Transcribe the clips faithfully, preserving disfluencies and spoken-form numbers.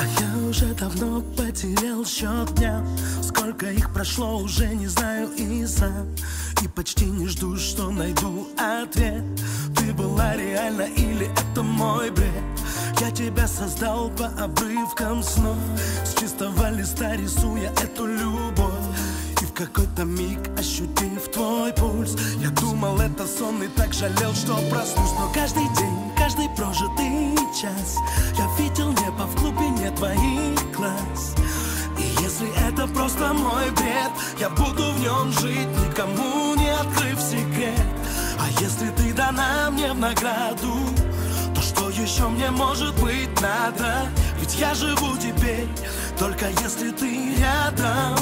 Я уже давно потерял счет дням. Сколько их прошло, уже не знаю и сам. И почти не жду, что найду ответ. Ты была реальна или это мой бред? Я тебя создал по обрывкам снов, с чистого листа рисуя эту любовь. И в какой-то миг, ощутив твой пульс, я думал, это сон, и так жалел, что проснусь. Но каждый день, каждый прожитый час я видел небо в глубине твоих глаз. И если это просто мой бред, я буду в нем жить, никому не открыв секрет. А если ты дана мне в награду, то что еще мне может быть надо? Ведь я живу теперь, только если ты рядом.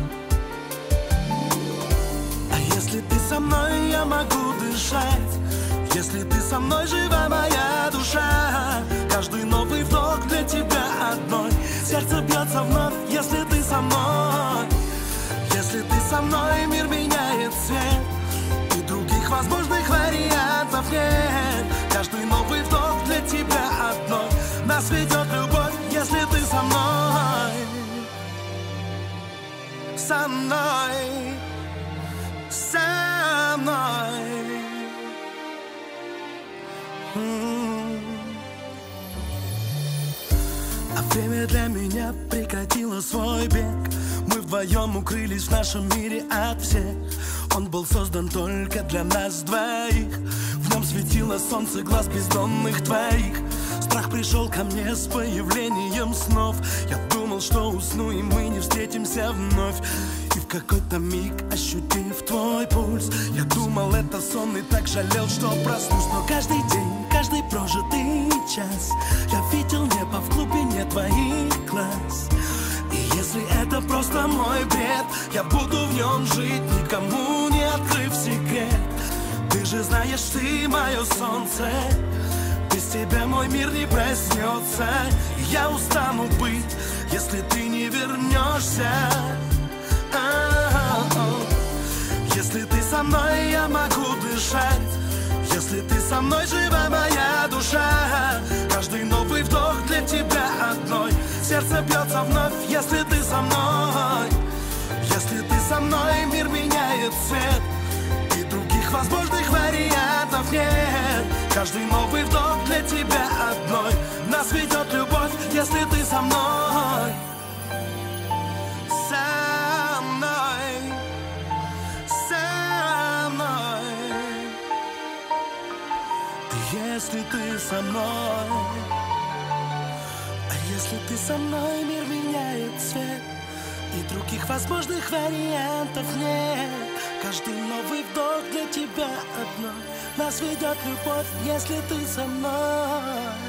А если ты со мной, я могу дышать. Если ты со мной, жива моя душа. Каждый новый вдох для тебя одной. Сердце бьется вновь, если ты со мной. Если ты со мной, мир меняет цвет, и других возможных вариантов нет. Каждый новый вдох для тебя одной. Нас ведет любовь, если ты со мной. Со мной. Со мной. А время для меня прекратило свой бег. Мы вдвоем укрылись в нашем мире от всех. Он был создан только для нас двоих. В нем светило солнце глаз бездонных твоих. Страх пришел ко мне с появлением снов. Я думал, что усну, и мы не встретимся вновь. И в какой-то миг, ощутив твой пульс, я думал, это сон, и так жалел, что проснусь. Но каждый день, каждый прожитый час я видел небо в глубине твоих глаз. И если это просто мой бред, я буду в нем жить, никому не открыв секрет. Ты же знаешь, ты мое солнце. Без тебя мой мир не проснется. И я устану быть, если ты не вернешься. Если ты со мной, я могу дышать. Если ты со мной, жива моя душа. Каждый новый вдох для тебя одной. Сердце бьется вновь, если ты со мной. Если ты со мной, мир меняет цвет, и других возможных вариантов нет. Каждый новый вдох для тебя одной. Нас ведет любовь, если ты со мной. Со мной. Со мной. Если ты со мной. А если ты со мной, мир меняет цвет, и других возможных вариантов нет. Каждый новый вдох для тебя одной. Нас ведет любовь, если ты со мной.